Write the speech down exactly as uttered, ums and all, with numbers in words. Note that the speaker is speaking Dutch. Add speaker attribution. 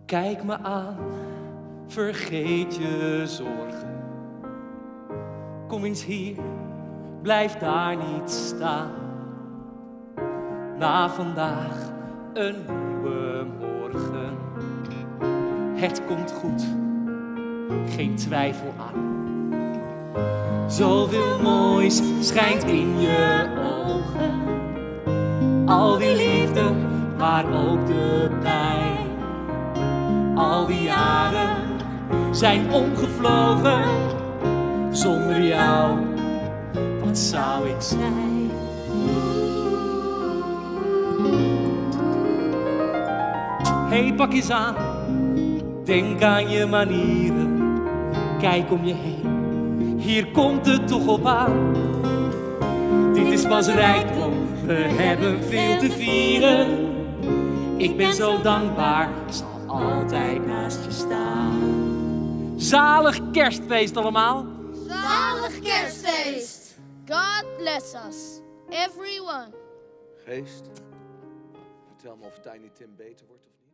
Speaker 1: Kijk me aan, vergeet je zorgen. Kom eens hier, blijf daar niet staan. Na vandaag een nieuwe morgen. Het komt goed, geen twijfel aan. Zoveel moois schijnt in je ogen. Al die liefde, maar ook de pijn. Al die jaren zijn omgevlogen. Zonder jou, wat zou ik zijn? Hey, pak eens aan, denk aan je manieren. Kijk om je heen, hier komt het toch op aan. Dit is pas rijkdom, we hebben veel te vieren. Ik ben zo dankbaar, ik zal altijd naast je staan. Zalig kerstfeest allemaal.
Speaker 2: Zalig kerstfeest. God bless us, everyone.
Speaker 3: Geest, vertel me of Tiny Tim beter wordt of niet.